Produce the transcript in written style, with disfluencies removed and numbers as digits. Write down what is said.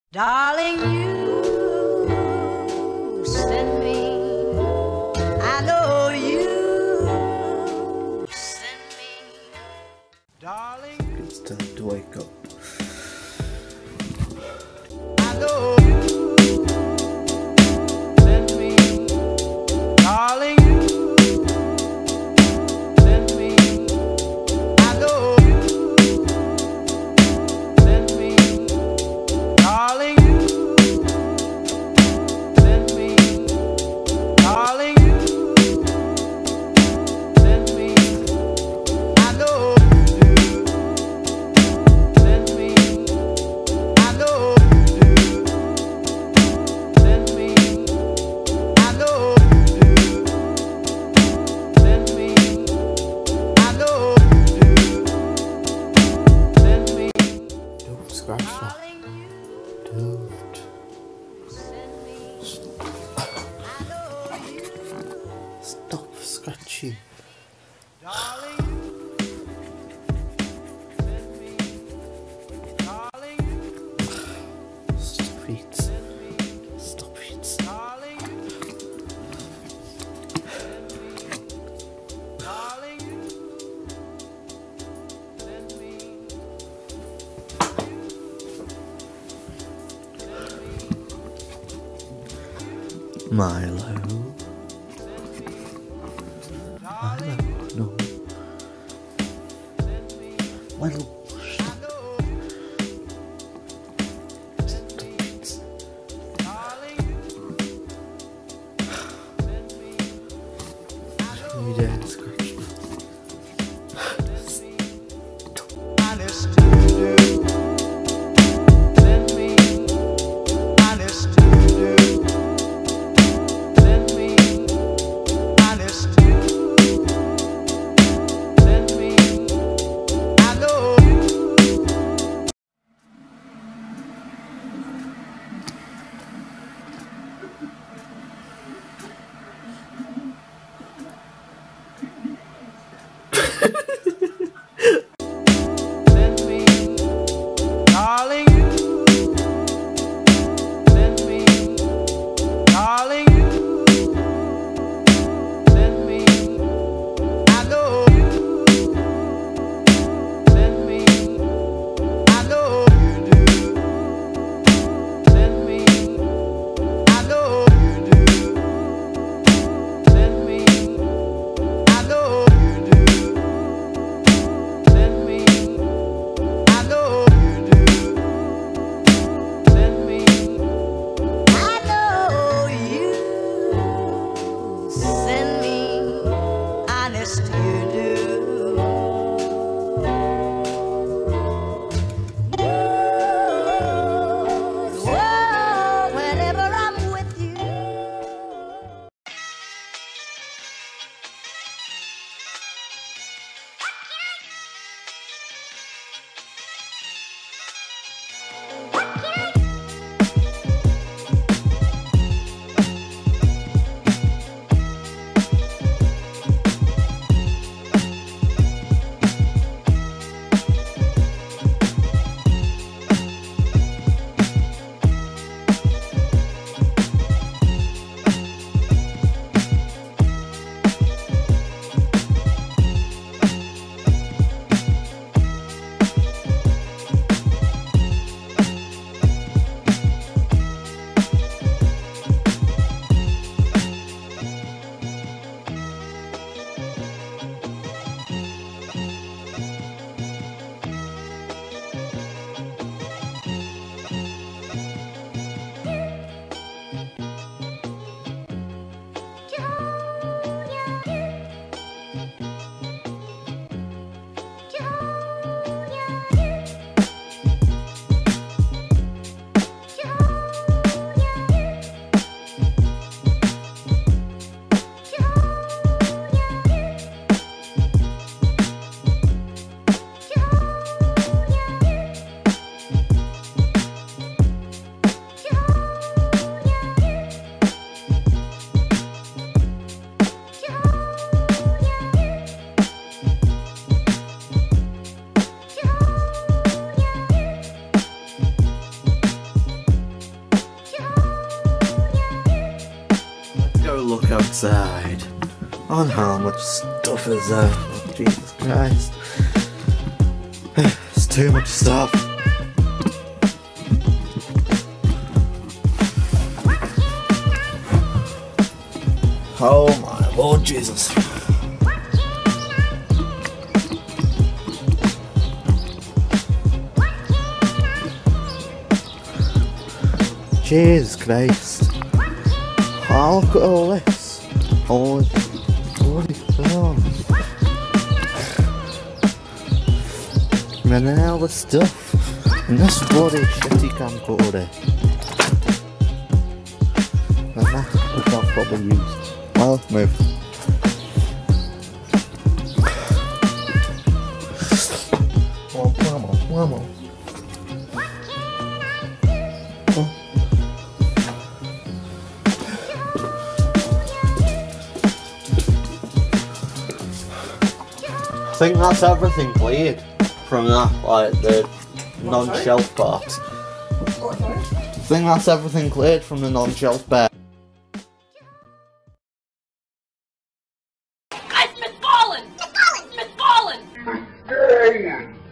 Darling, you send me. I know you send me. Darling, It's time to wake up. I know you send me. Darling, you send me. I know you send me. Darling, you send me. Darling, you send me. I know you do. Send me. I know you do. Send me. I know you do. Send me. I know you do. Send me. Don't scratch that. Darling, you Don't. send me. I know you. Stop scratching. Darling, you send me. Darling, you Stop it. send me. Stop it. Darling, you send me. Darling, you send me. Milo. Darling, No. send me. Milo. I Stop know it. darling, you send me. I know You dare scratch that. honest to do. Send me. Honest to do. Send me. Honest to. Send me. I know you look outside. On how much stuff is there. Oh, Jesus Christ. It's too much stuff. Oh my Lord Jesus. Jesus Christ. Oh, look at all this. Holy bloody hell. And then all the stuff in this bloody shitty camcorder. And that we can't probably use. Well, let's move. Come on, come on. I think that's everything cleared from that, like the non-shelf part. I think that's everything cleared from the non-shelf part. I've been fallen! Been fallen!